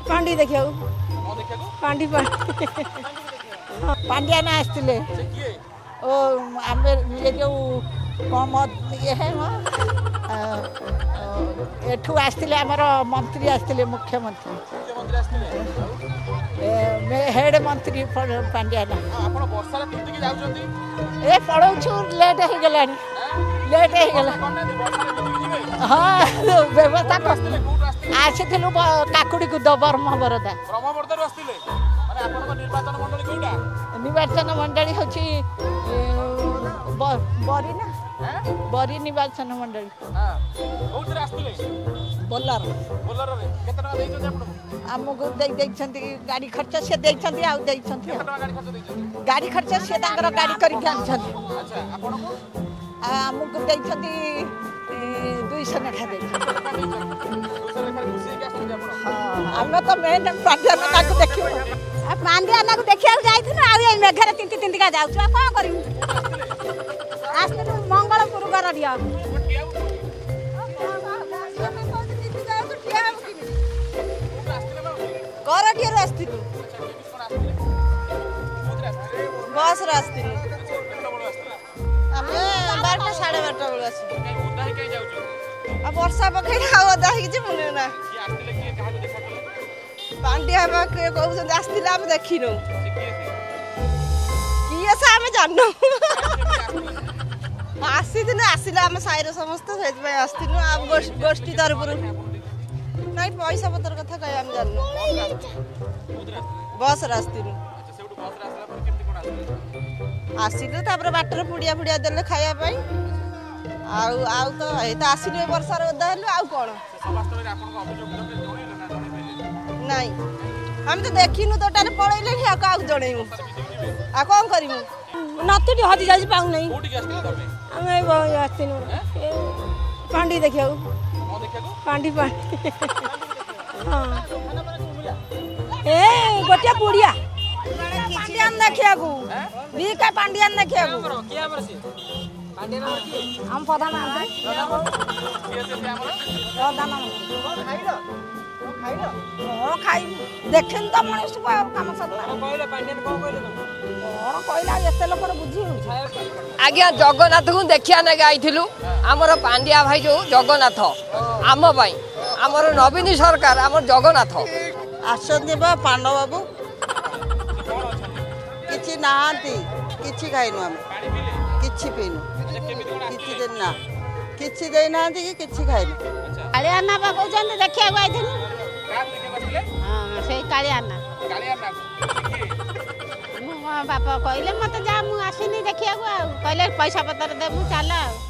पांडी देखियो पांडी पांड्या ना आसते ओ आम ये जो कम ये है एठू आसते आमर मंत्री आसते मुख्यमंत्री हेड मंत्री पांड्या ना ए पढ़ाऊ लेट हो गला लेट हो गला हाँ व्यवस्था आसी काकुड़ी को ब्रह्म बरदा निर्वाचन मंडली हूँ बरी ना बरी निर्वाचन मंडली बोलर आमको गाड़ी खर्च से गाड़ी खर्च से गाड़ी कर आमको 200 लेखा आम तो मेन पांड्या को देख पांड्या को देखा जाए मेघर तिंती तिंतिका जाऊँ कौन कर मंगलपुर गरडिया गरडिया बस बारटा 12:30 बेल वर्षा पकड़ ओदा ना पांड्या कहते आसला देखिनु किए से आम जान आसी आसला आम साईर समस्त से गोष्ठी तरफ ना पैसा पतर कथा कह आम जान बस आसिलु तापर बाटर पुड़िया पुड़िया देले खाया आउ तो आसिलु वर्षार ओदा हेलु आउ कौन नहीं हम तो देखिनु तोटाले पळैले आउ जणैमु आ कौन करिमु नतुटी हजि जाई पाउ नहीं हम आस्तिनु पांडी देखियो पांडी हां ए गोटिया पुड़िया पांडियान देखिया को भी का पांडियान देखिया को के हमर से पांडियान हम प्रधान खाई देखन तो मनुष्य को काम सदला कहले पांडियान को कहले कोन कहला एते लोक बुझी आज्ञा जगन्नाथ को देखिया ना आइथिलु हमर पांड्या भाई जो जगन्नाथ आम भाई हमर नवीन सरकार हमर जगन्नाथ आसन देबा पांडव बाबू किछि नांती किछि खाइनु हम किछि पीनु किछि देना किछि देई नांती कि किछि खाइनु कालियाना बाबू जन देखिया आइथिलु हां से कालियाना मो बापा कहले मत जा मु आसिनी देखिया कहले पैसा पतर दे मु चला